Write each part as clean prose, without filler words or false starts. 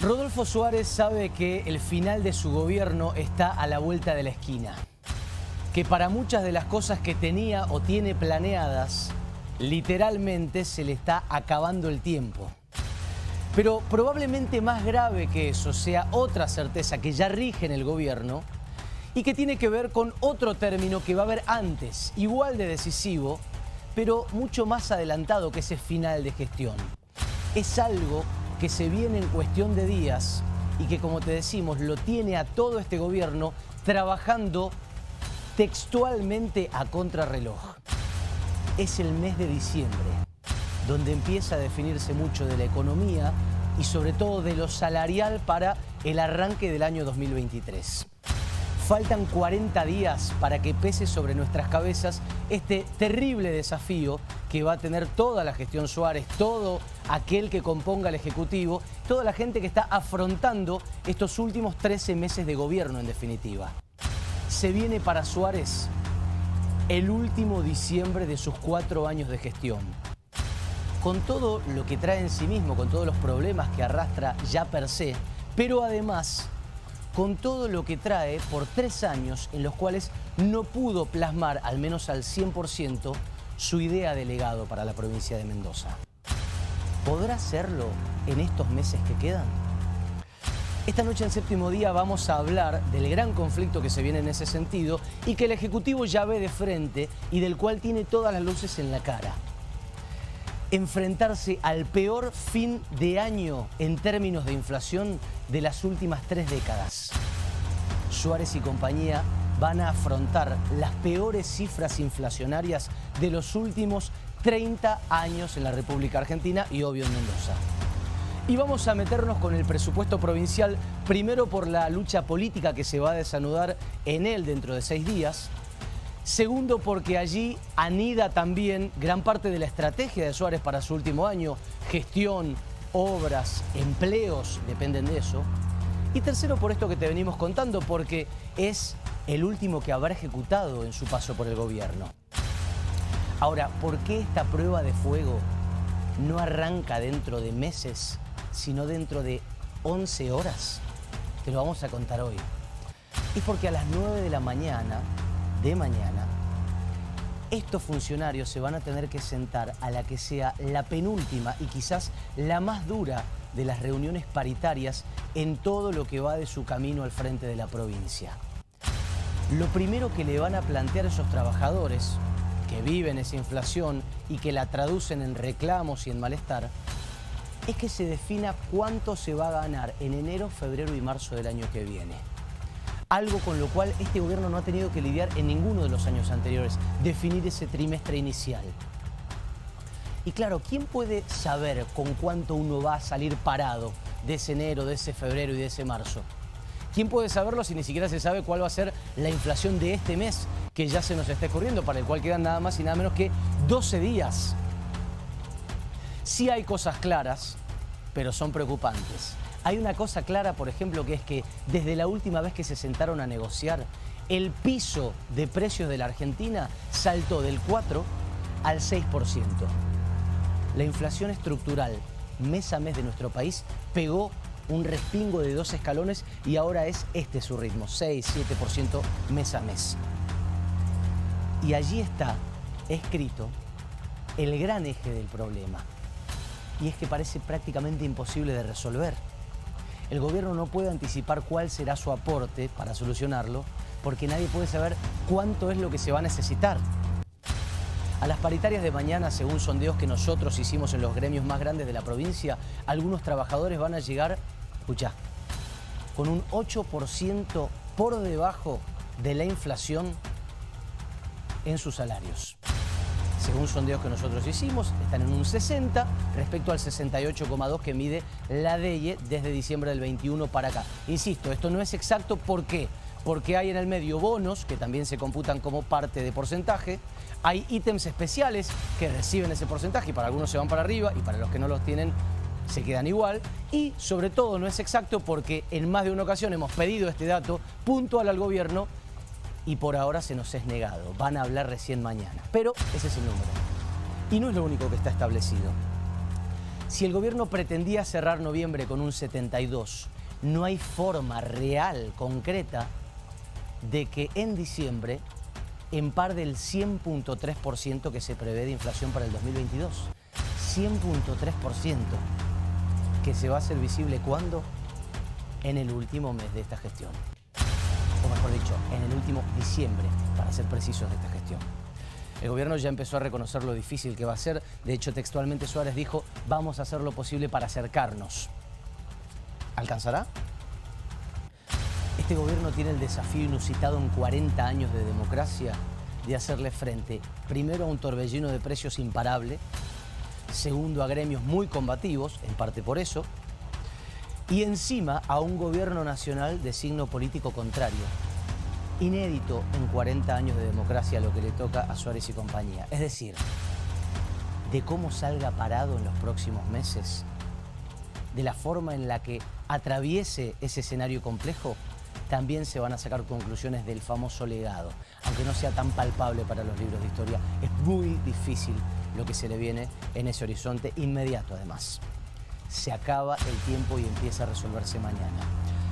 Rodolfo Suárez sabe que el final de su gobierno está a la vuelta de la esquina. Que para muchas de las cosas que tenía o tiene planeadas, literalmente se le está acabando el tiempo. Pero probablemente más grave que eso sea otra certeza que ya rige en el gobierno y que tiene que ver con otro término que va a haber antes, igual de decisivo, pero mucho más adelantado que ese final de gestión. Es algo que se viene en cuestión de días y que, como te decimos, lo tiene a todo este gobierno trabajando textualmente a contrarreloj. Es el mes de diciembre, donde empieza a definirse mucho de la economía y sobre todo de lo salarial para el arranque del año 2023. Faltan 40 días para que pese sobre nuestras cabezas este terrible desafío que va a tener toda la gestión Suárez, todo aquel que componga el Ejecutivo, toda la gente que está afrontando estos últimos 13 meses de gobierno en definitiva. Se viene para Suárez el último diciembre de sus 4 años de gestión. Con todo lo que trae en sí mismo, con todos los problemas que arrastra ya per se, pero además con todo lo que trae por 3 años en los cuales no pudo plasmar, al menos al 100%, su idea de legado para la provincia de Mendoza. ¿Podrá hacerlo en estos meses que quedan? Esta noche en Séptimo Día vamos a hablar del gran conflicto que se viene en ese sentido y que el Ejecutivo ya ve de frente y del cual tiene todas las luces en la cara. Enfrentarse al peor fin de año en términos de inflación de las últimas 3 décadas. Suárez y compañía van a afrontar las peores cifras inflacionarias de los últimos 30 años en la República Argentina y obvio en Mendoza. Y vamos a meternos con el presupuesto provincial, primero por la lucha política que se va a desanudar en él dentro de 6 días. Segundo, porque allí anida también gran parte de la estrategia de Suárez para su último año. Gestión, obras, empleos, dependen de eso. Y tercero, por esto que te venimos contando, porque es el último que habrá ejecutado en su paso por el gobierno. Ahora, ¿por qué esta prueba de fuego no arranca dentro de meses, sino dentro de 11 horas? Te lo vamos a contar hoy. Es porque a las 9 de la mañana, estos funcionarios se van a tener que sentar a la que sea la penúltima y quizás la más dura de las reuniones paritarias en todo lo que va de su camino al frente de la provincia. Lo primero que le van a plantear a esos trabajadores que viven esa inflación y que la traducen en reclamos y en malestar es que se defina cuánto se va a ganar en enero, febrero y marzo del año que viene. Algo con lo cual este gobierno no ha tenido que lidiar en ninguno de los años anteriores, definir ese trimestre inicial. Y claro, ¿quién puede saber con cuánto uno va a salir parado de ese enero, de ese febrero y de ese marzo? ¿Quién puede saberlo si ni siquiera se sabe cuál va a ser la inflación de este mes que ya se nos está escurriendo, para el cual quedan nada más y nada menos que 12 días? Sí hay cosas claras, pero son preocupantes. Hay una cosa clara, por ejemplo, que es que desde la última vez que se sentaron a negociar, el piso de precios de la Argentina saltó del 4 al 6%. La inflación estructural mes a mes de nuestro país pegó un respingo de 2 escalones y ahora es este su ritmo, 6-7% mes a mes. Y allí está escrito el gran eje del problema. Y es que parece prácticamente imposible de resolver. El gobierno no puede anticipar cuál será su aporte para solucionarlo, porque nadie puede saber cuánto es lo que se va a necesitar. A las paritarias de mañana, según sondeos que nosotros hicimos en los gremios más grandes de la provincia, algunos trabajadores van a llegar, escuchá, con un 8% por debajo de la inflación en sus salarios. Según sondeos que nosotros hicimos, están en un 60 respecto al 68,2 que mide la DEIE desde diciembre del 21 para acá. Insisto, esto no es exacto. ¿Por qué? Porque hay en el medio bonos que también se computan como parte de porcentaje. Hay ítems especiales que reciben ese porcentaje y para algunos se van para arriba y para los que no los tienen se quedan igual. Y sobre todo no es exacto porque en más de una ocasión hemos pedido este dato puntual al gobierno y por ahora se nos es negado. Van a hablar recién mañana. Pero ese es el número. Y no es lo único que está establecido. Si el gobierno pretendía cerrar noviembre con un 72, no hay forma real, concreta, de que en diciembre empare el 100.3% que se prevé de inflación para el 2022. 100.3%. Que se va a hacer visible ¿cuándo? En el último mes de esta gestión. O mejor dicho, en el último diciembre, para ser precisos, de esta gestión. El gobierno ya empezó a reconocer lo difícil que va a ser. De hecho, textualmente Suárez dijo, vamos a hacer lo posible para acercarnos. ¿Alcanzará? Este gobierno tiene el desafío inusitado en 40 años de democracia de hacerle frente, primero, a un torbellino de precios imparable, segundo, a gremios muy combativos, en parte por eso, y encima a un gobierno nacional de signo político contrario. Inédito en 40 años de democracia lo que le toca a Suárez y compañía. Es decir, de cómo salga parado en los próximos meses, de la forma en la que atraviese ese escenario complejo, también se van a sacar conclusiones del famoso legado. Aunque no sea tan palpable para los libros de historia, es muy difícil lo que se le viene en ese horizonte inmediato, además. Se acaba el tiempo y empieza a resolverse mañana.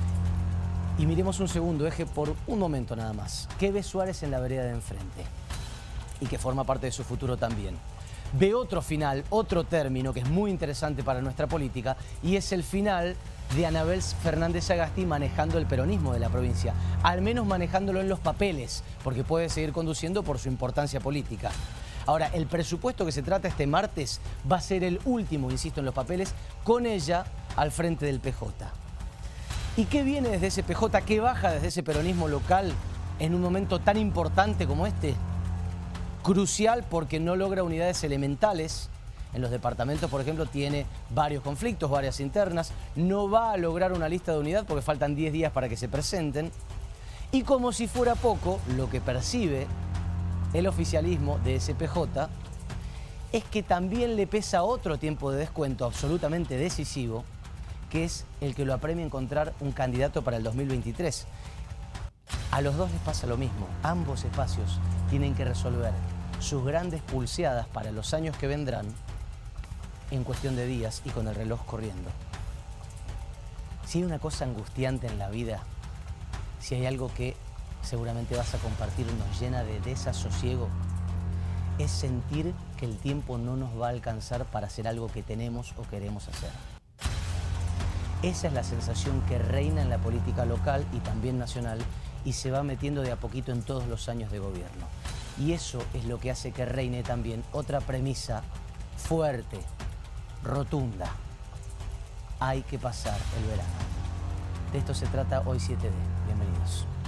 Y miremos un segundo eje por un momento nada más. ¿Qué ve Suárez en la vereda de enfrente? Y que forma parte de su futuro también. Ve otro final, otro término que es muy interesante para nuestra política, y es el final de Anabel Fernández Sagasti manejando el peronismo de la provincia. Al menos manejándolo en los papeles, porque puede seguir conduciendo por su importancia política. Ahora, el presupuesto que se trata este martes va a ser el último, insisto, en los papeles, con ella al frente del PJ. ¿Y qué viene desde ese PJ? ¿Qué baja desde ese peronismo local en un momento tan importante como este? Crucial porque no logra unidades elementales. En los departamentos, por ejemplo, tiene varios conflictos, varias internas. No va a lograr una lista de unidad porque faltan 10 días para que se presenten. Y como si fuera poco, lo que percibe el oficialismo de ese PJ es que también le pesa otro tiempo de descuento absolutamente decisivo, que es el que lo apremia a encontrar un candidato para el 2023. A los dos les pasa lo mismo. Ambos espacios tienen que resolver sus grandes pulseadas para los años que vendrán en cuestión de días y con el reloj corriendo. Si hay una cosa angustiante en la vida, si hay algo que seguramente vas a compartir, nos llena de desasosiego, es sentir que el tiempo no nos va a alcanzar para hacer algo que tenemos o queremos hacer. Esa es la sensación que reina en la política local y también nacional y se va metiendo de a poquito en todos los años de gobierno. Y eso es lo que hace que reine también otra premisa fuerte, rotunda. Hay que pasar el verano. De esto se trata hoy 7D. Bienvenidos.